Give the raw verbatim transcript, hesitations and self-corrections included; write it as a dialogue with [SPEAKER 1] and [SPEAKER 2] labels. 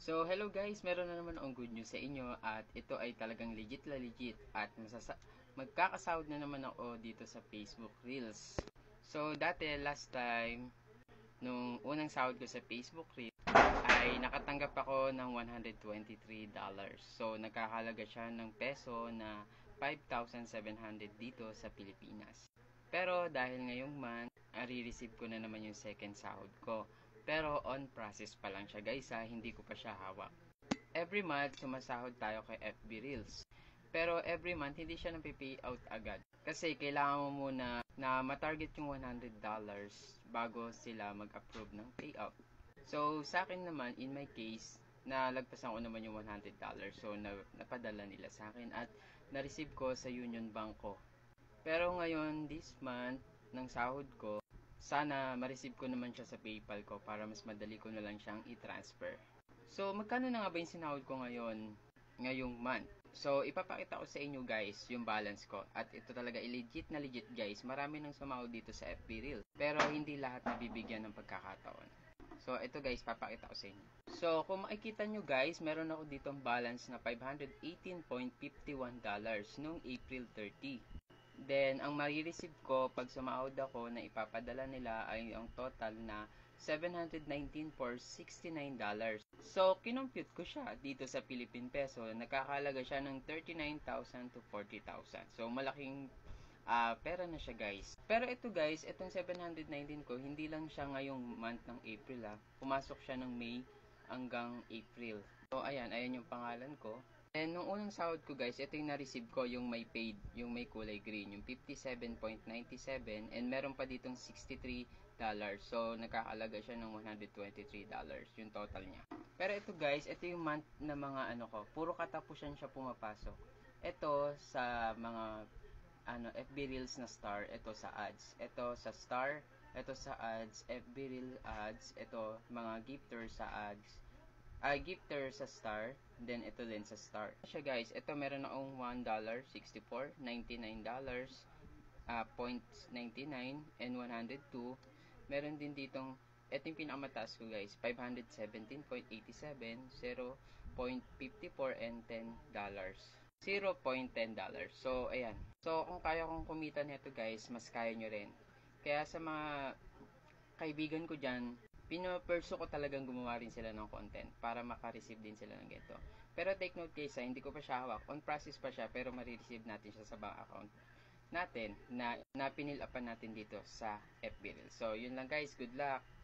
[SPEAKER 1] So, hello guys, meron na naman akong good news sa inyo at ito ay talagang legit la legit at masasa magkakasahod na naman ako dito sa Facebook Reels. So, dati last time, nung unang sahod ko sa Facebook Reels, ay nakatanggap ako ng one hundred twenty-three dollars. So, nagkakalaga siya ng peso na five thousand seven hundred dito sa Pilipinas. Pero dahil ngayong month, i-receive ko na naman yung second sahod ko. Pero on process pa lang siya guys ha, hindi ko pa siya hawak. Every month, sumasahod tayo kay F B Reels. Pero every month, hindi siya napipi out agad. Kasi kailangan mo muna na matarget yung one hundred dollars bago sila mag-approve ng payout. So, sa akin naman, in my case, nalagpasan ko naman yung one hundred dollars. So, na, napadala nila sa akin at na-receive ko sa Union Bank ko. Pero ngayon, this month, ng sahod ko, sana ma-receive ko naman siya sa PayPal ko para mas madali ko na lang siyang i-transfer. So, magkano na nga ba yung sinahod ko ngayon, ngayong month? So, ipapakita ko sa inyo guys yung balance ko. At ito talaga, legit na legit guys. Marami nang sumahod dito sa F B Reel. Pero hindi lahat nabibigyan ng pagkakataon. So, ito guys, papakita ko sa inyo. So, kung makikita nyo guys, meron ako ditong balance na five hundred eighteen point five one dollars noong April thirty. Then, ang marireceive ko pag sumahod ako na ipapadala nila ay ang total na seven hundred nineteen point six nine dollars. So, kinompute ko siya dito sa Philippine Peso. Nakakalaga siya ng thirty-nine thousand to forty thousand. So, malaking uh, pera na siya guys. Pero ito guys, itong seven hundred nineteen ko, hindi lang siya ngayong month ng April ha. Pumasok siya ng May hanggang April. So, ayan, ayan yung pangalan ko. And nung unang sahod ko guys, ito yung na-receive ko, yung may paid, yung may kulay green, yung fifty-seven point nine seven, and meron pa ditong sixty-three dollars. So, nakakalaga siya ng one hundred twenty-three dollars, yung total niya. Pero ito guys, ito yung month na mga ano ko, puro katapusan siya pumapasok. Ito sa mga ano, F B Reels na star, ito sa ads. Ito sa star, ito sa ads, F B Reel ads, ito mga gifter sa ads. Uh, gifter sa star, then ito din sa star. Siya guys, ito meron akong one dollar sixty-four, ninety-nine dollars, uh, point ninety-nine, and one hundred two. Meron din ditong, ito yung pinakamataas ko guys, five hundred seventeen point eight seven, zero point five four, and ten dollars. zero point ten dollars. So, ayan. So, kung kaya kong kumita nito guys, mas kaya nyo rin. Kaya sa mga kaibigan ko dyan, pinoperso ko talagang gumawa rin sila ng content para makareceive din sila ng ganito. Pero take note guys, ha, hindi ko pa siya hawak. On process pa siya, pero marireceive natin siya sa bank account natin na, na pinil-upan natin dito sa F B Reel. So, yun lang guys. Good luck!